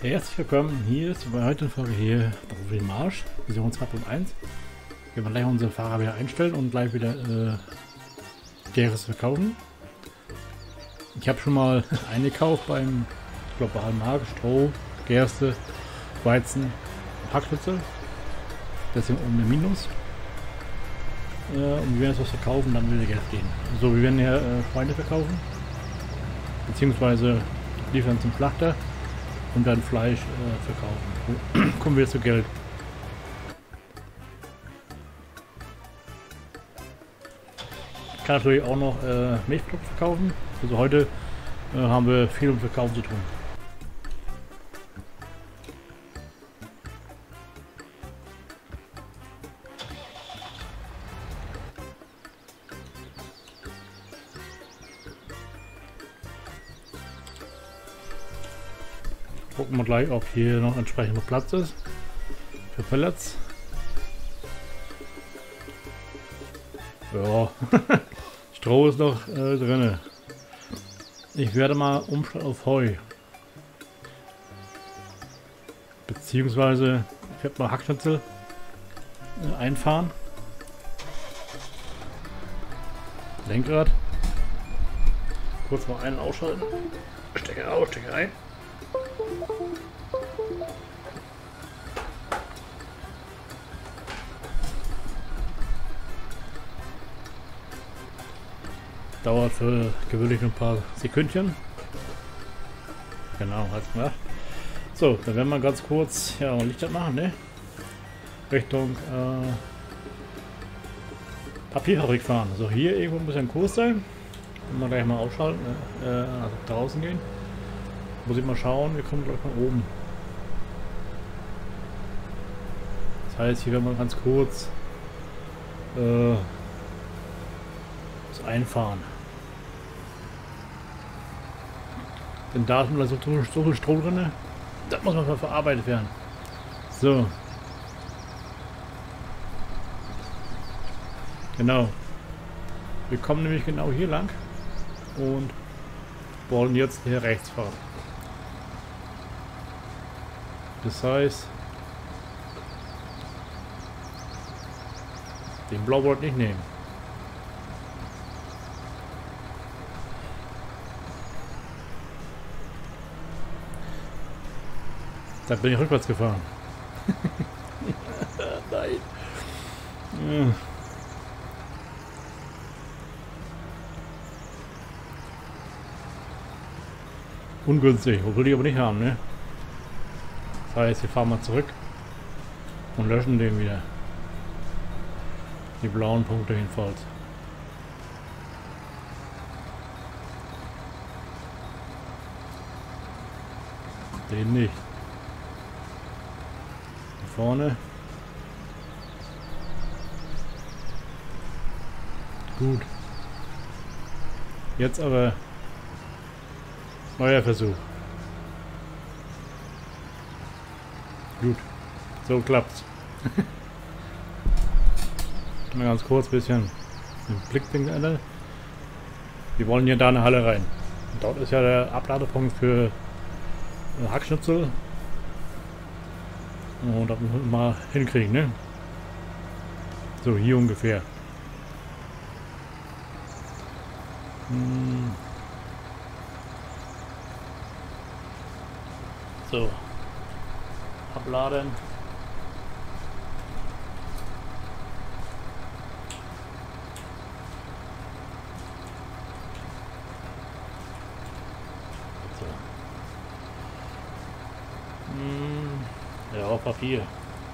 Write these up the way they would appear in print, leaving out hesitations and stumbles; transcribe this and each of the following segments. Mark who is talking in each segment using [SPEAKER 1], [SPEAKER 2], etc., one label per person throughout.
[SPEAKER 1] Herzlich willkommen, hier ist bei heute Folge hier Profil Marsch, Version 2.1. Wir werden gleich unsere Fahrer wieder einstellen und gleich wieder Geres verkaufen. Ich habe schon mal eingekauft beim globalen Markt, Stroh, Gerste, Weizen, Hackschnitzel. Deswegen ohne Minus. Und wir werden jetzt was verkaufen, dann will Geld gehen. So, wir werden hier Schweine verkaufen, beziehungsweise liefern zum Schlachter und dann Fleisch verkaufen. Kommen wir zu Geld. Ich kann natürlich auch noch Milchprodukte verkaufen. Also heute haben wir viel um Verkauf zu tun. Gucken wir gleich, ob hier noch entsprechend noch Platz ist für Pellets. Ja, Stroh ist noch drin. Ich werde mal umstellen auf Heu. Beziehungsweise ich werde mal Hackschnitzel einfahren. Lenkrad. Kurz mal einen ausschalten. Stecker aus, Stecker ein. Dauert für gewöhnlich ein paar Sekündchen. Genau, hat's gemacht. So, dann werden wir ganz kurz ja Licht machen, ne? Richtung Papierfabrik fahren. So, hier irgendwo muss ein Kurs sein. Wenn wir gleich mal ausschalten, also draußen gehen. Muss ich mal schauen, wir kommen gleich mal oben. Das heißt, hier werden wir ganz kurz das einfahren. Denn da ist so viel Stroh drin, das muss man verarbeitet werden. So. Genau. Wir kommen nämlich genau hier lang und wollen jetzt hier rechts fahren. Das heißt, den Blau wollte ich nicht nehmen. Da bin ich rückwärts gefahren. Nein. Ja. Ungünstig, will ich aber nicht haben, ne? Das heißt, wir fahren mal zurück und löschen den wieder. Die blauen Punkte jedenfalls. Den nicht. Hier vorne. Gut. Jetzt aber neuer Versuch. Gut. So klappt's. Mal ganz kurz ein bisschen den Blickding ändern. Wir wollen hier da eine Halle rein. Und dort ist ja der Abladepunkt für Hackschnitzel. Und das müssen wir mal hinkriegen, ne? So, hier ungefähr. So. Abladen. So. Ja, auf Papier.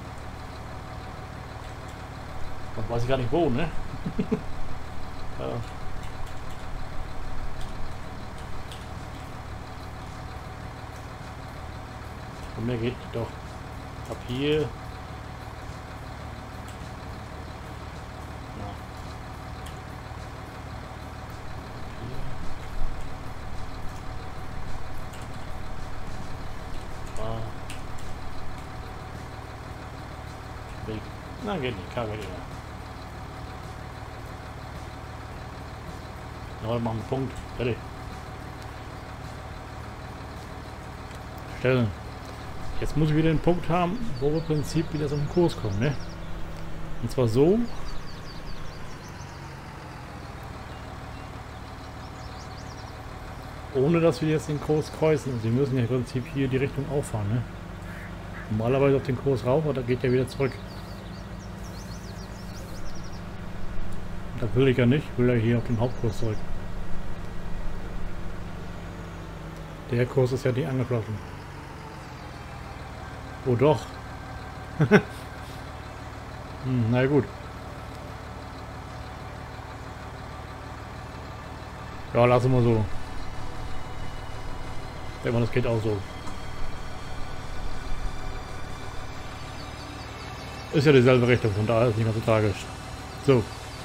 [SPEAKER 1] Und weiß ich gar nicht wo, ne? Ja. Und mir geht doch Papier. Ja. Papier. Weg. Na, geht nicht, kann geht nicht mehr. Ja, wir machen einen Punkt. Fertig. Stellen. Jetzt muss ich wieder den Punkt haben, wo wir im Prinzip wieder so einen Kurs kommen, ne? Und zwar so. Ohne dass wir jetzt den Kurs kreuzen. Also wir müssen ja im Prinzip hier die Richtung auffahren, ne? Normalerweise auf den Kurs rauf, aber da geht er wieder zurück. Das will ich ja nicht, ich will ja hier auf den Hauptkurs zurück. Der Kurs ist ja nicht angeflossen. Oh doch. Na gut. Ja, lassen wir so. Ich denke mal, das geht auch so. Ist ja dieselbe Richtung, von daher ist es nicht mehr so tragisch. So.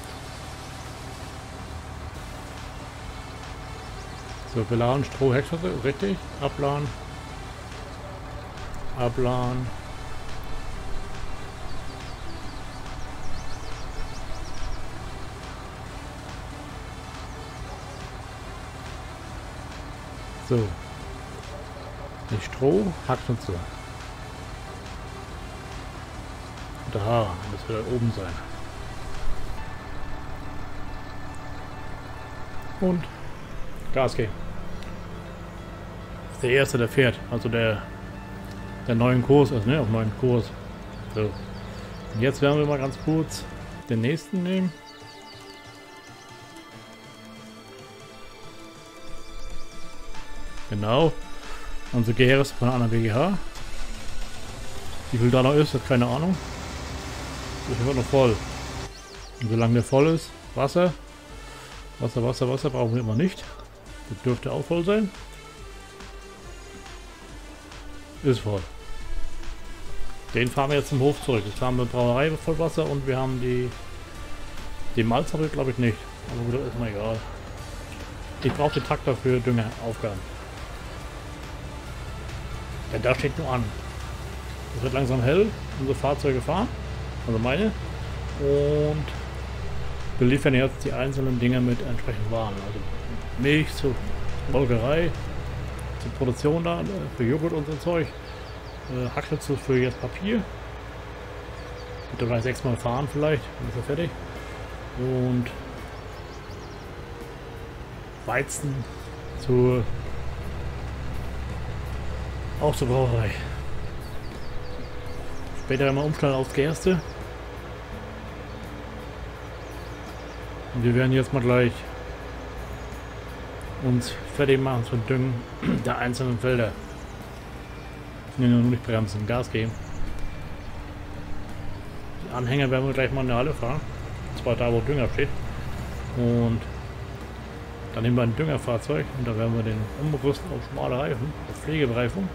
[SPEAKER 1] So, wir laden Stroh, Heckschüsse, richtig. Abladen. Abladen. So. Nicht Stroh, Hackschüsse. Da muss wieder oben sein. Und Gas geben. Der erste, der fährt, also der neuen Kurs ist, ne, auf neuen Kurs. So. Und jetzt werden wir mal ganz kurz den nächsten nehmen. Genau. Unsere GR ist von einer BGH. Wie viel da noch ist, hat keine Ahnung. Das wird noch voll. Und solange der voll ist, Wasser. Wasser brauchen wir immer nicht. Das dürfte auch voll sein. Ist voll. Den fahren wir jetzt zum Hof zurück. Jetzt haben wir Brauerei voll Wasser und wir haben die Malz habe ich glaube ich nicht. Aber gut, ist mir egal. Ich brauche den Traktor für Düngeraufgaben. Denn da steht nur an. Es wird langsam hell. Unsere Fahrzeuge fahren. Also meine. Und wir liefern jetzt die einzelnen Dinge mit entsprechend Waren. Also Milch zur Molkerei, zur Produktion da, für Joghurt und so Zeug. Hackschnitzel für jetzt Papier. Wird gleich 6-mal fahren vielleicht, dann ist er fertig. Und Weizen auch zur Brauerei. Später einmal umstellen auf Gerste. Und wir werden jetzt mal gleich uns fertig machen zum Düngen der einzelnen Felder. Nur nicht bremsen, Gas geben. Die Anhänger werden wir gleich mal in der Halle fahren. Und zwar da, wo Dünger steht. Und dann nehmen wir ein Düngerfahrzeug und da werden wir den umrüsten auf schmale Reifen, auf Pflegebereifung.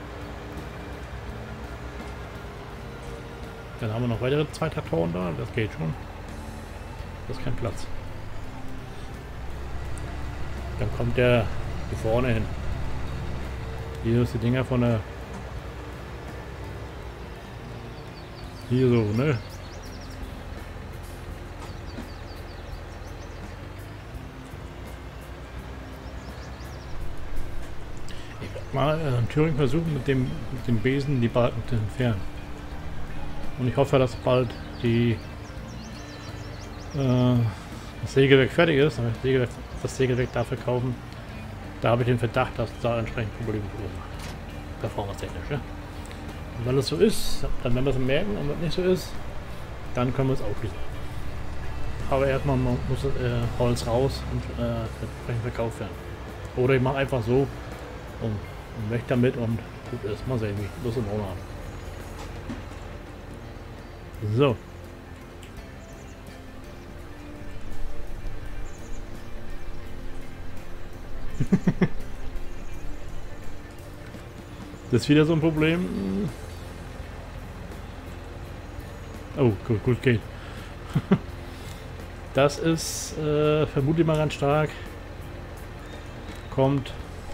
[SPEAKER 1] Dann haben wir noch weitere 2 Traktoren da, das geht schon. Das ist kein Platz. Dann kommt der hier vorne hin. Hier ist die Dinger von der... Hier so, ne? Ich werde mal in Thüringen versuchen, mit dem Besen die Balken zu entfernen. Und ich hoffe, dass bald das Sägewerk fertig ist. Das Sägewerk dafür kaufen. Da habe ich den Verdacht, dass da entsprechend Probleme verursachen. Performance-technisch, ja. Und wenn das so ist, dann werden wir es merken. Und wenn es nicht so ist, dann können wir es aufschließen. Aber erstmal muss das Holz raus und entsprechend verkauft werden. Oder ich mache einfach so und weg damit und gut ist. Mal sehen, wie ich Lust und Laune habe. So. Das ist wieder so ein Problem. Oh, gut geht. Das ist vermutlich mal ganz stark. Kommt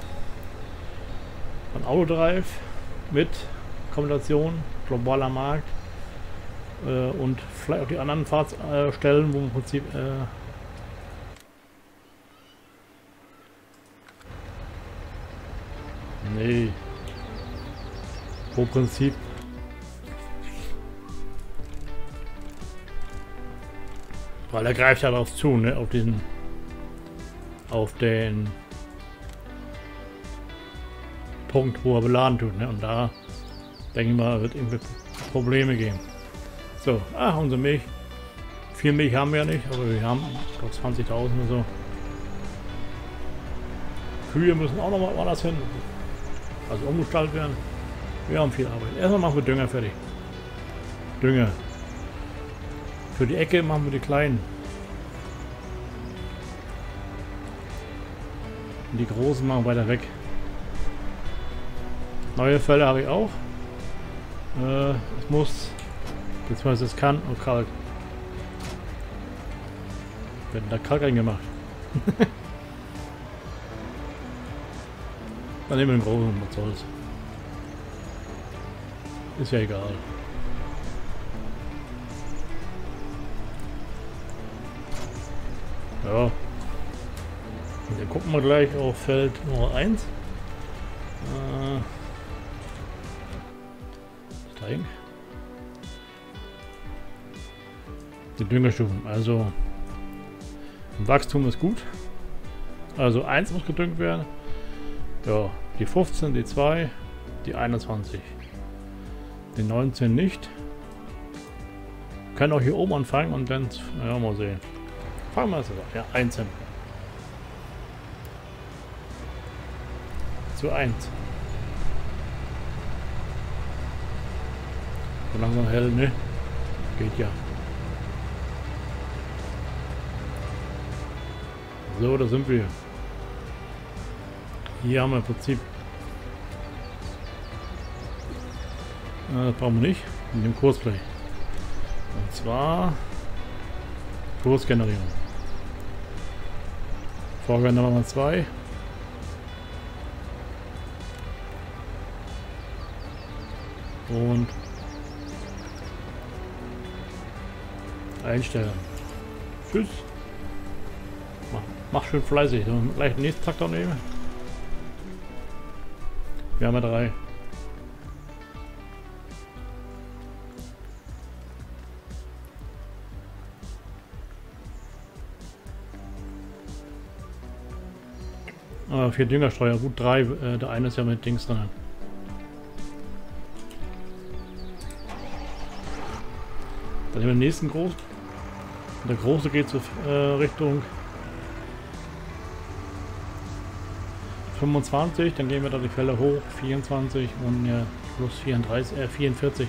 [SPEAKER 1] von Autodrive mit Kombination, globaler Markt und vielleicht auch die anderen Fahrstellen, wo im Prinzip nee. Pro Prinzip. Weil er greift ja darauf zu, ne? Auf den Punkt, wo er beladen tut, ne? Und da denke ich mal, wird irgendwie Probleme geben. So, unsere Milch. Viel Milch haben wir ja nicht, aber wir haben doch 20.000 oder so. Kühe müssen auch noch mal woanders hin. Also umgestaltet werden. Wir haben viel Arbeit. Erstmal machen wir Dünger fertig. Dünger. Für die Ecke machen wir die kleinen. Und die großen machen wir weiter weg. Neue Felder habe ich auch. Es muss, beziehungsweise es kann, oh Kalk. Werden da Kalk reingemacht. Dann nehmen wir den großen, was soll's. Ist ja egal. Ja. Und dann gucken wir gleich auf Feld Nummer 1. Steigen. Die Düngerstufen. Also Wachstum ist gut. Also 1 muss gedüngt werden. Ja, die 15, die 2, die 21. Die 19 nicht. Können auch hier oben anfangen und dann, ja, mal sehen. Fangen wir es an. Ja, 1. Zu 1. So langsam hell, ne? Geht ja. So, da sind wir. Hier haben wir im Prinzip. Das brauchen wir nicht. In dem Kursplay. Und zwar Kursgenerierung. Vorgang Nummer 2. Und einstellen. Tschüss. Mach schön fleißig. Gleich den nächsten Traktor nehmen. Wir haben ja 3. Aber 4 Düngerstreuer, gut 3. Der eine ist ja mit Dings drin. Dann nehmen wir den nächsten großen. Und der große geht zur Richtung 25, dann gehen wir da die Felder hoch, 24 und ja, plus 44.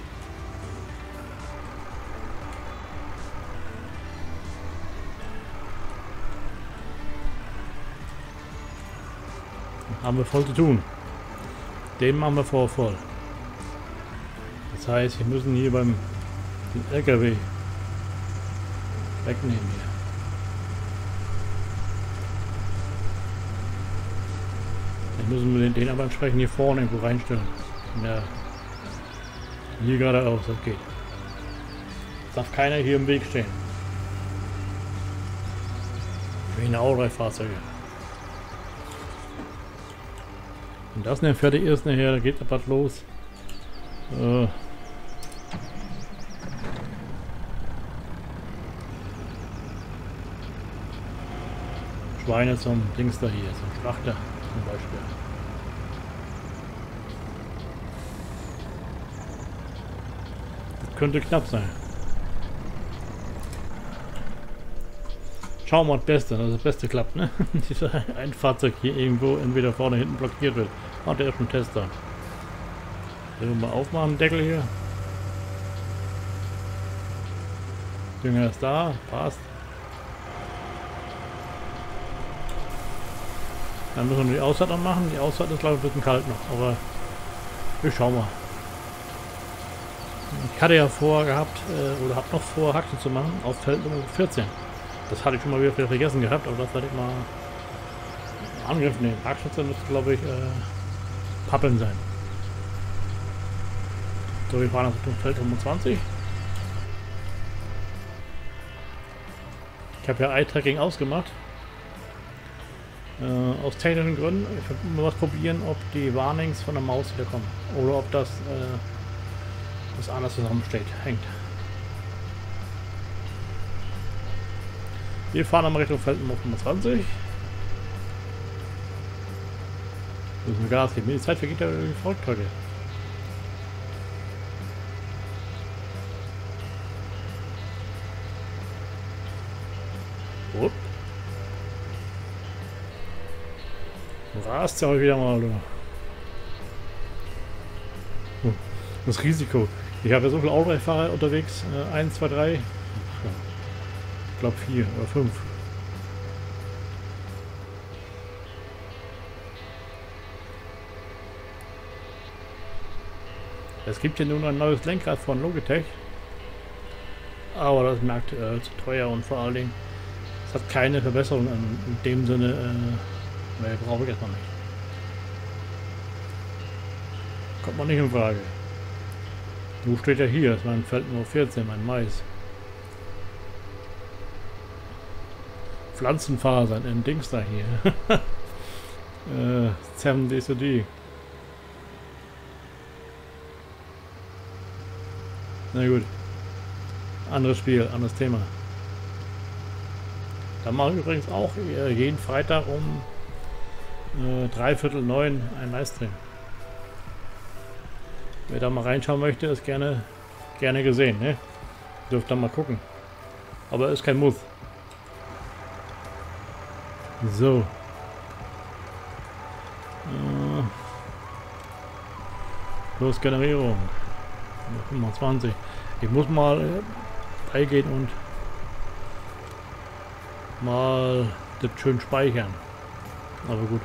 [SPEAKER 1] Haben wir voll zu tun. Den machen wir voll. Das heißt, wir müssen hier den LKW wegnehmen hier. Dann müssen wir den aber entsprechend hier vorne irgendwo reinstellen. Ja. Hier geradeaus, das geht. Darf keiner hier im Weg stehen. Wie eine auch 3 Fahrzeuge. Wenn das nicht fertig ist, nachher, da geht was los. Schweine zum Dings da hier, zum Schlachter zum Beispiel. Das könnte knapp sein. Schauen wir mal das Beste, dass das Beste klappt, ne? Dieser ein Fahrzeug hier irgendwo entweder vorne hinten blockiert wird. Der ist schon Tester. Wenn wir mal aufmachen, den Deckel hier. Dünger ist da, passt. Dann müssen wir die Aussaat noch machen. Die Aussaat ist glaube ich ein bisschen kalt noch, aber wir schauen mal. Ich hatte ja vorgehabt, oder habe noch vor, Haxen zu machen auf Feld Nummer 14. Das hatte ich schon mal wieder vergessen gehabt, aber das werde ich mal in Angriff nehmen. Haxschütze müsste glaube ich Pappeln sein. So, wir fahren auf Feld 25. Ich habe ja Eye-Tracking ausgemacht. Aus technischen Gründen, ich will mal was probieren, ob die Warnings von der Maus wieder kommen. Oder ob das anders zusammensteht, hängt. Wir fahren einmal Richtung Feldenhof 25. Müssen wir Gas geben. Die Zeit vergeht ja irgendwie verrückt heute. Gut. Rast ja heute wieder mal. Das Risiko. Ich habe ja so viele Autofahrer unterwegs. 1, 2, 3. Ich glaube 4 oder 5. Es gibt hier nun ein neues Lenkrad von Logitech. Aber das merkt zu teuer und vor allen Dingen, es hat keine Verbesserung in dem Sinne. Ne, brauche ich erstmal nicht. Kommt man nicht in Frage. Wo steht ja hier? Das ist mein Feldenhof 14, mein Mais. Pflanzenfasern in Dings da hier. 7 DCD. Na gut. Anderes Spiel, anderes Thema. Da mache ich übrigens auch jeden Freitag um 8:45 ein Livestream. Wer da mal reinschauen möchte, ist gerne gesehen. Ne? Dürft da mal gucken. Aber ist kein Muss. So. 'Plus Generierung. 25. Ich muss mal beigehen und mal das schön speichern. Aber gut.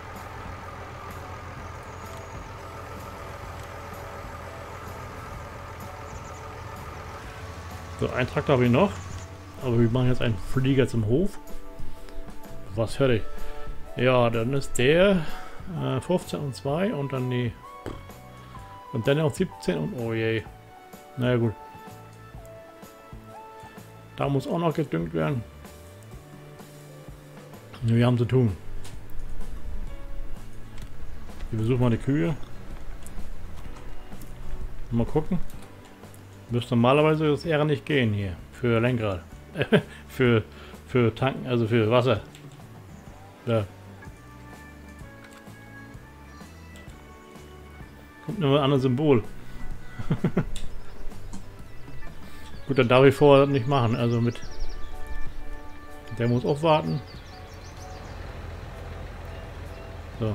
[SPEAKER 1] So, einen Traktor habe ich noch. Aber wir machen jetzt einen Flieger zum Hof. Was fertig. Ja, dann ist der 15 und 2 und dann die. Und dann noch 17 und oh je. Naja gut. Da muss auch noch gedüngt werden. Wir haben zu tun. Wir besuchen mal die Kühe. Mal gucken. Müsste normalerweise das eher nicht gehen hier. Für Lenkrad. für Tanken, also für Wasser. Da. Kommt nur ein anderes Symbol. Gut, dann darf ich vorher nicht machen. Also mit. Der muss auch warten. So.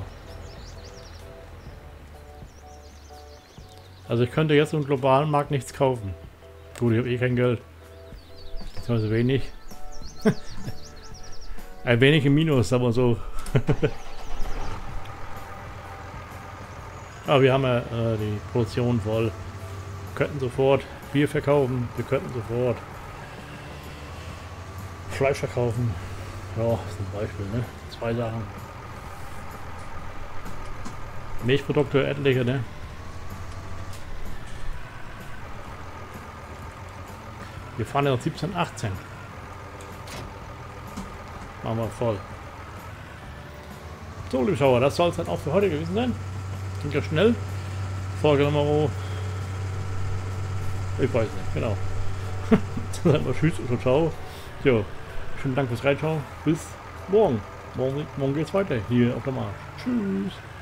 [SPEAKER 1] Also ich könnte jetzt im globalen Markt nichts kaufen. Gut, ich habe eh kein Geld. Also wenig. Ein wenig im Minus, aber so. Aber wir haben ja die Produktion voll. Wir könnten sofort Bier verkaufen. Wir könnten sofort Fleisch verkaufen. Ja, zum Beispiel, ne? 2 Sachen. Milchprodukte, etliche, ne? Wir fahren ja noch 17, 18. Machen wir voll. So, liebe Schauer, das soll es dann auch für heute gewesen sein. Ging ja schnell. Folge Nummer. Ich weiß nicht, genau. Dann sagen wir tschüss und ciao. Jo, schönen Dank fürs Reinschauen. Bis morgen. Morgen geht's weiter hier auf der Marsch. Tschüss.